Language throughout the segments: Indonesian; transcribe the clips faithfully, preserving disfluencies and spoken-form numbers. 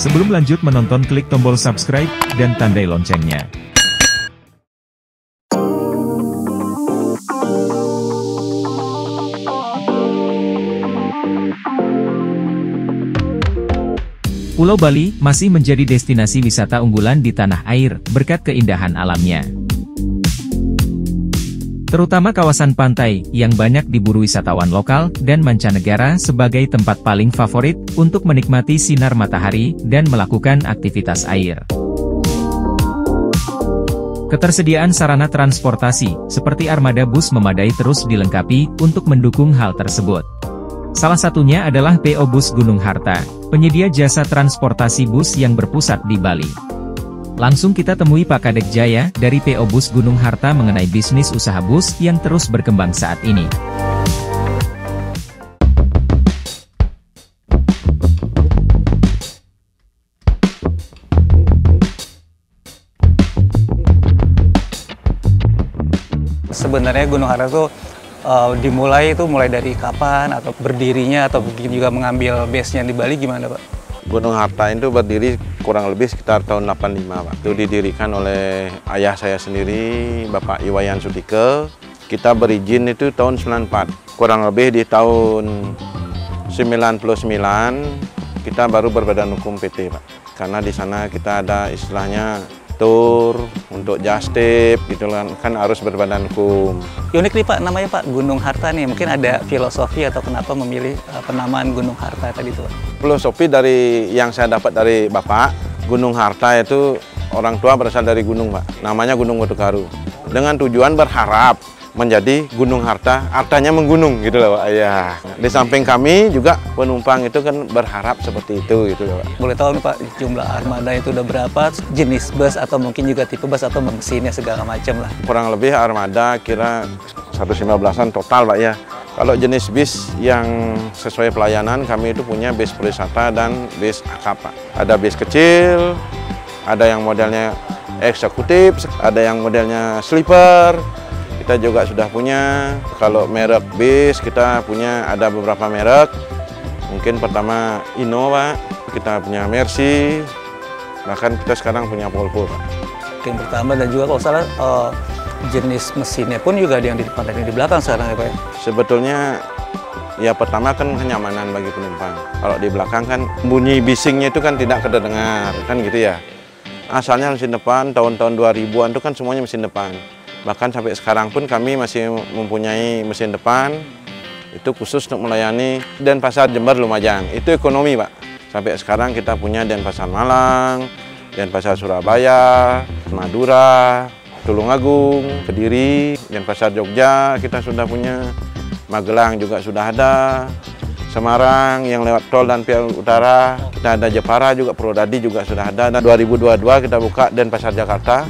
Sebelum lanjut menonton, klik tombol subscribe dan tandai loncengnya. Pulau Bali masih menjadi destinasi wisata unggulan di tanah air, berkat keindahan alamnya. Terutama kawasan pantai, yang banyak diburu wisatawan lokal dan mancanegara sebagai tempat paling favorit untuk menikmati sinar matahari dan melakukan aktivitas air. Ketersediaan sarana transportasi, seperti armada bus memadai terus dilengkapi untuk mendukung hal tersebut. Salah satunya adalah P O Bus Gunung Harta, penyedia jasa transportasi bus yang berpusat di Bali. Langsung kita temui Pak Kadek Jaya dari P O Bus Gunung Harta mengenai bisnis usaha bus yang terus berkembang saat ini. Sebenarnya Gunung Harta itu Uh, dimulai itu mulai dari kapan atau berdirinya atau mungkin juga mengambil base-nya di Bali gimana Pak? Gunung Harta itu berdiri kurang lebih sekitar tahun delapan puluh lima Pak. Itu didirikan oleh ayah saya sendiri, Bapak Iwayan Sudike. Kita berizin itu tahun sembilan puluh empat. Kurang lebih di tahun sembilan puluh sembilan kita baru berbadan hukum P T Pak. Karena di sana kita ada istilahnya tur untuk jastip gitu kan, kan harus berbadan hukum. Unik nih Pak, namanya Pak Gunung Harta nih, mungkin ada filosofi atau kenapa memilih uh, penamaan Gunung Harta tadi tuh? Filosofi dari yang saya dapat dari Bapak, Gunung Harta itu orang tua berasal dari gunung Pak, namanya Gunung Watukaru. Dengan tujuan berharap menjadi Gunung Harta, artanya menggunung gitu loh Pak. Ya. Di samping kami juga penumpang itu kan berharap seperti itu gitu loh Pak. Boleh tahu nih Pak, jumlah armada itu udah berapa, jenis bus atau mungkin juga tipe bus atau mesinnya segala macam lah. Kurang lebih armada kira seratus lima belasan total Pak ya. Kalau jenis bis yang sesuai pelayanan kami itu punya bis perwisata dan bis akap Pak. Ada bis kecil, ada yang modelnya eksekutif, ada yang modelnya sleeper. Kita juga sudah punya, kalau merek bis kita punya ada beberapa merek. Mungkin pertama Innova, kita punya Mercy, bahkan kita sekarang punya Volvo Pak. Mungkin bertambah dan juga kalau salah uh, jenis mesinnya pun juga ada yang di depan dan di belakang sekarang ya Pak. Sebetulnya ya pertama kan kenyamanan bagi penumpang. Kalau di belakang kan bunyi bisingnya itu kan tidak kedengar, kan gitu ya. Asalnya mesin depan tahun-tahun dua ribuan itu kan semuanya mesin depan. Bahkan sampai sekarang pun kami masih mempunyai mesin depan, itu khusus untuk melayani Denpasar Jember Lumajang. Itu ekonomi Pak. Sampai sekarang kita punya Denpasar Malang, Denpasar Surabaya, Madura, Tulungagung, Kediri, Denpasar Jogja kita sudah punya, Magelang juga sudah ada, Semarang yang lewat tol dan Piau Utara, kita ada Jepara juga, Purwodadi juga sudah ada. Dan dua ribu dua puluh dua kita buka Denpasar Jakarta.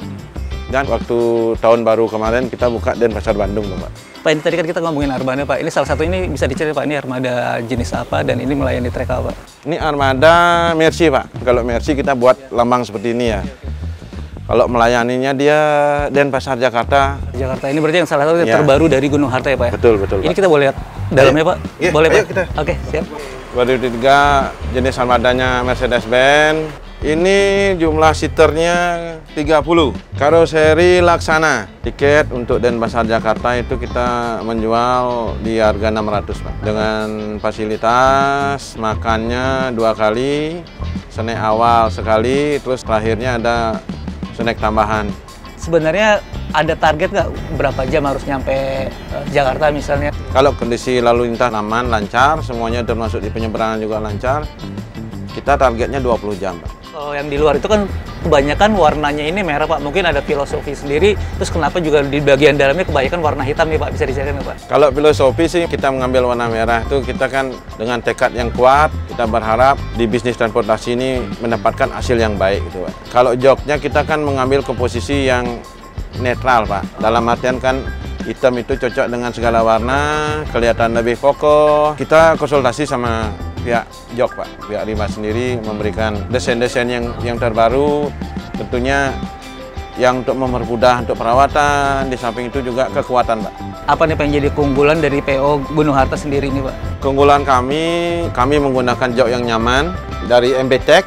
Dan waktu tahun baru kemarin kita buka Denpasar Bandung Pak. Pak, ini tadi kan kita ngomongin armada Pak, ini salah satu ini bisa dicari Pak, ini armada jenis apa dan ini melayani trek apa Pak? Ini armada Mercy Pak, kalau Mercy kita buat lambang seperti ini ya. Kalau melayaninya dia Denpasar Jakarta. Jakarta ini berarti yang salah satu ya. Terbaru dari Gunung Harta ya Pak? Betul, betul Ini Pak. kita boleh lihat dalamnya Pak? Ya, boleh ayo Pak? kita. Oke, siap. dua ribu tiga jenis armadanya Mercedes-Benz. Ini jumlah seaternya tiga puluh. Karoseri Laksana. Tiket untuk Denpasar Jakarta itu kita menjual di harga enam ratus Pak. Dengan fasilitas makannya dua kali, snack awal sekali, terus terakhirnya ada snack tambahan. Sebenarnya ada target nggak berapa jam harus nyampe uh, Jakarta misalnya? Kalau kondisi lalu lintas aman, lancar, semuanya termasuk di penyeberangan juga lancar, kita targetnya dua puluh jam Pak. Kalau yang di luar itu kan kebanyakan warnanya ini merah Pak, mungkin ada filosofi sendiri, terus kenapa juga di bagian dalamnya kebanyakan warna hitam nih Pak, bisa diceritakan Pak? Kalau filosofi sih kita mengambil warna merah itu kita kan dengan tekad yang kuat, kita berharap di bisnis transportasi ini mendapatkan hasil yang baik gitu Pak. Kalau joknya kita kan mengambil komposisi yang netral Pak, dalam artian kan hitam itu cocok dengan segala warna, kelihatan lebih kokoh. Kita konsultasi sama pihak jok Pak, pihak Rima sendiri memberikan desain-desain yang yang terbaru, tentunya yang untuk mempermudah untuk perawatan, di samping itu juga kekuatan Pak. Apa nih Pak yang jadi keunggulan dari P O Gunung Harta sendiri ini Pak? Keunggulan kami, kami menggunakan jok yang nyaman dari M B Tech.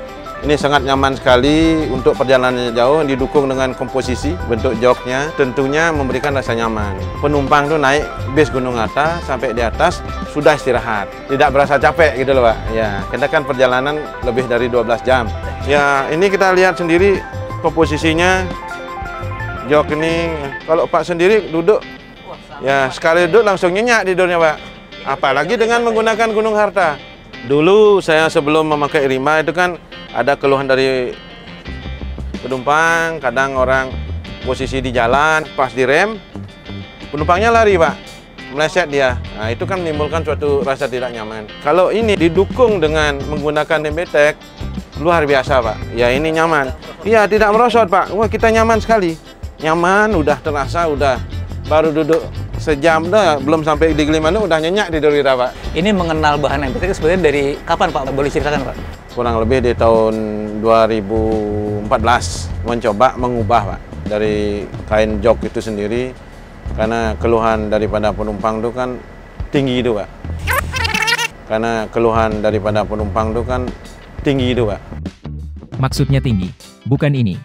Ini sangat nyaman sekali untuk perjalanan jauh, didukung dengan komposisi bentuk joknya, tentunya memberikan rasa nyaman. Penumpang tuh naik bis Gunung Harta sampai di atas sudah istirahat, tidak berasa capek gitu loh Pak. Ya, kita kan perjalanan lebih dari dua belas jam. Ya, ini kita lihat sendiri komposisinya. Jok ini, kalau Pak sendiri duduk, ya sekali duduk langsung nyenyak tidurnya Pak. Apalagi dengan menggunakan Gunung Harta. Dulu saya sebelum memakai Rima itu kan ada keluhan dari penumpang, kadang orang posisi di jalan, pas direm, penumpangnya lari Pak, meleset dia. Nah itu kan menimbulkan suatu rasa tidak nyaman. Kalau ini didukung dengan menggunakan Embetek, luar biasa Pak. Ya ini nyaman. Iya tidak merosot Pak, wah kita nyaman sekali. Nyaman, udah terasa, udah baru duduk sejam dah, belum sampai di Gilimanuk udah nyenyak tidur kita Pak. Ini mengenal bahan Embetek sebenarnya dari kapan Pak? Boleh ceritakan Pak? Kurang lebih di tahun dua ribu empat belas mencoba mengubah Pak dari kain jok itu sendiri karena keluhan daripada penumpang itu kan tinggi itu Pak. Karena keluhan daripada penumpang itu kan tinggi itu Pak. Maksudnya tinggi, bukan ini.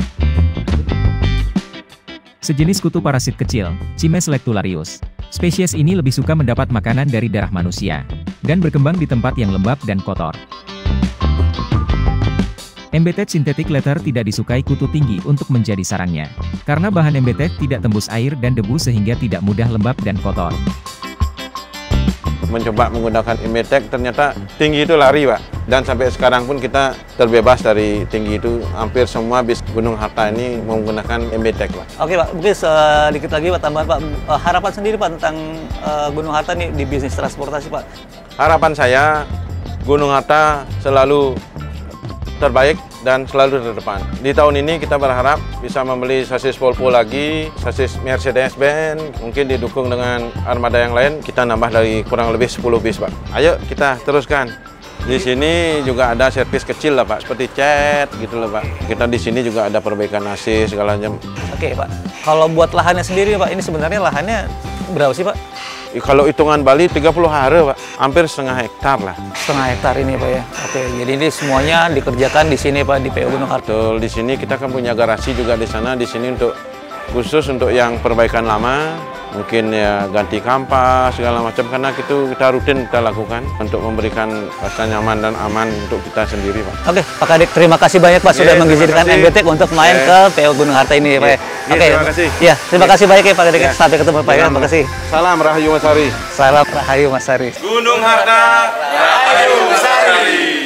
Sejenis kutu parasit kecil, Chimes lectularius. Spesies ini lebih suka mendapat makanan dari darah manusia, dan berkembang di tempat yang lembab dan kotor. Embedded synthetic leather tidak disukai kutu tinggi untuk menjadi sarangnya, karena bahan embedded tidak tembus air dan debu sehingga tidak mudah lembab dan kotor. Mencoba menggunakan Embedded ternyata tinggi itu lari Pak. Dan sampai sekarang pun kita terbebas dari tinggi itu. Hampir semua bis Gunung Harta ini menggunakan Embedded Pak. Oke Pak, mungkin sedikit lagi Pak tambahan Pak. Harapan sendiri Pak tentang uh, Gunung Harta nih di bisnis transportasi Pak. Harapan saya Gunung Harta selalu terbaik dan selalu terdepan. Di tahun ini kita berharap bisa membeli sasis Volvo lagi, sasis Mercedes-Benz, mungkin didukung dengan armada yang lain, kita nambah dari kurang lebih sepuluh bis Pak. Ayo kita teruskan. Di sini juga ada servis kecil lah Pak, seperti cat gitu loh Pak. Kita di sini juga ada perbaikan A C segala macam. Oke Pak, kalau buat lahannya sendiri Pak, ini sebenarnya lahannya berapa sih Pak? Kalau hitungan Bali tiga puluh hare Pak, hampir setengah hektar lah. Setengah hektar ini Pak ya. Oke, jadi ini semuanya dikerjakan di sini Pak di P O Gunung Harta. Betul, di sini kita kan punya garasi juga di sana, di sini untuk khusus untuk yang perbaikan lama, mungkin ya ganti kampas segala macam karena itu kita rutin kita lakukan untuk memberikan rasa nyaman dan aman untuk kita sendiri Pak. Oke, Pak Kadek terima kasih banyak Pak sudah yeah, mengizinkan Embedded untuk main yeah. ke P O Gunung Harta ini Pak. Yeah. Oke, yeah, terima kasih. Ya, terima kasih banyak ya Pak Kadek. Yeah. Sampai ketemu Pak ya. Terima kasih. Salam Rahayu Masari. Salam Rahayu Masari. Gunung Harta, Rahayu Masari.